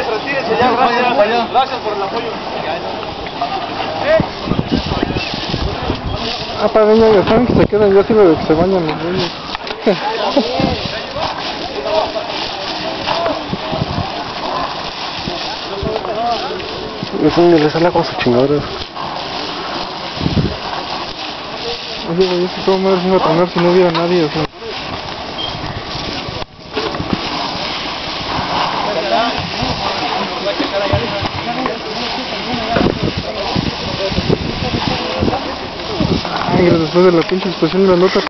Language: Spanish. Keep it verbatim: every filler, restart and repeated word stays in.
ustedes, retírense ya, gracias. Gracias por el apoyo. Ah, para niños, ya saben que se quedan, yo sirve de que se bañan los niños. Los niños les salen con sus chingaderas. Oye, güey, ¿eso cómo me hubiera ido a tener si no hubiera nadie? O sea. Ay, después de la pinche explosión grandota.